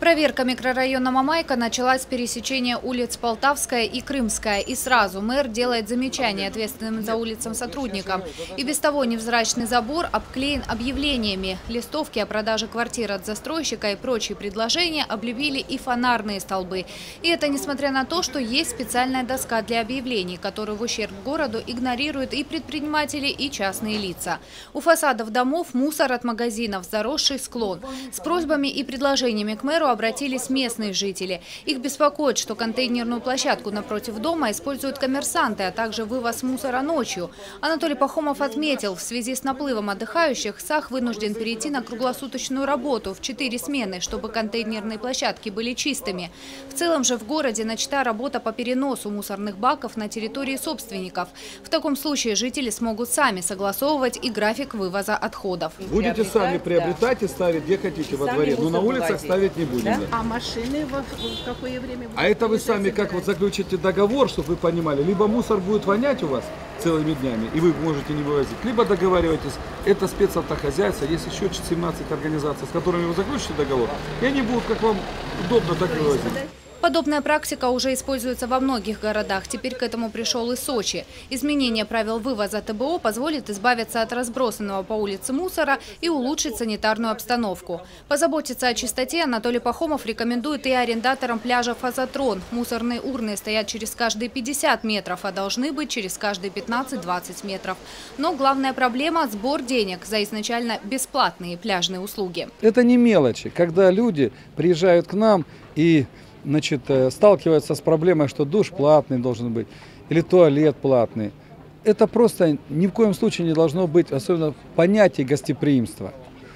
Проверка микрорайона Мамайка началась с пересечения улиц Полтавская и Крымская. И сразу мэр делает замечание ответственным за улицам сотрудникам. И без того невзрачный забор обклеен объявлениями. Листовки о продаже квартир от застройщика и прочие предложения облепили и фонарные столбы. И это несмотря на то, что есть специальная доска для объявлений, которую в ущерб городу игнорируют и предприниматели, и частные лица. У фасадов домов мусор от магазинов, заросший склон. С просьбами и предложениями к мэру обратились местные жители. Их беспокоит, что контейнерную площадку напротив дома используют коммерсанты, а также вывоз мусора ночью. Анатолий Пахомов отметил, в связи с наплывом отдыхающих САХ вынужден перейти на круглосуточную работу в 4 смены, чтобы контейнерные площадки были чистыми. В целом же в городе начата работа по переносу мусорных баков на территории собственников. В таком случае жители смогут сами согласовывать и график вывоза отходов. Будете сами приобретать и ставить где хотите во дворе, но на улицах ставить не будем. Да? А машины в какое время? А это вы сами как вот заключите договор, чтобы вы понимали, либо мусор будет вонять у вас целыми днями, и вы можете не вывозить, либо договариваетесь, это спецавтохозяйство, есть еще 17 организаций, с которыми вы заключите договор, и они будут как вам удобно, так и вывозить. Подобная практика уже используется во многих городах. Теперь к этому пришел и Сочи. Изменение правил вывоза ТБО позволит избавиться от разбросанного по улице мусора и улучшить санитарную обстановку. Позаботиться о чистоте Анатолий Пахомов рекомендует и арендаторам пляжа «Фазотрон». Мусорные урны стоят через каждые 50 метров, а должны быть через каждые 15-20 метров. Но главная проблема – сбор денег за изначально бесплатные пляжные услуги. Это не мелочи. Когда люди приезжают к нам и сталкиваются с проблемой, что душ платный должен быть или туалет платный. Это просто ни в коем случае не должно быть, особенно в понятии гостеприимства.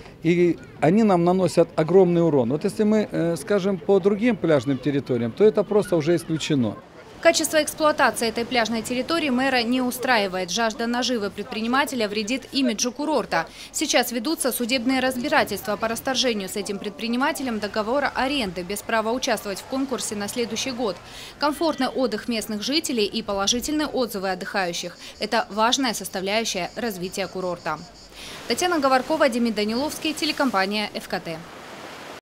И они нам наносят огромный урон. Вот если мы скажем по другим пляжным территориям, то это просто уже исключено. Качество эксплуатации этой пляжной территории мэра не устраивает. Жажда наживы предпринимателя вредит имиджу курорта. Сейчас ведутся судебные разбирательства по расторжению с этим предпринимателем договора аренды без права участвовать в конкурсе на следующий год. Комфортный отдых местных жителей и положительные отзывы отдыхающих – это важная составляющая развития курорта. Татьяна Говоркова, Демид Даниловский, телекомпания ФКТ.